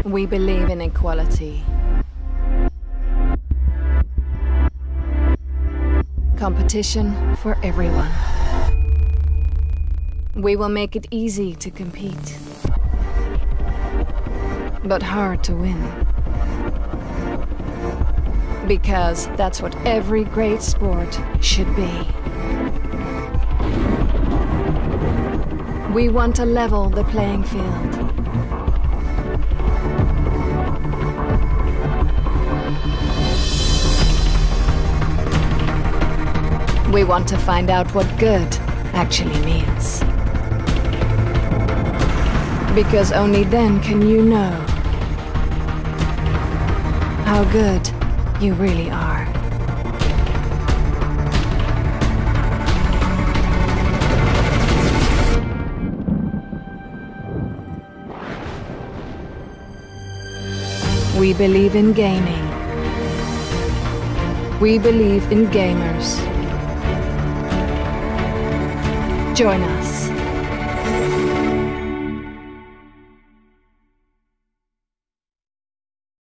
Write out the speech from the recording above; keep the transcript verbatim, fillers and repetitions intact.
We believe in equality. Competition for everyone. We will make it easy to compete, but hard to win. Because that's what every great sport should be. We want to level the playing field. We want to find out what good actually means. Because only then can you know how good you really are. We believe in gaming. We believe in gamers. Join us.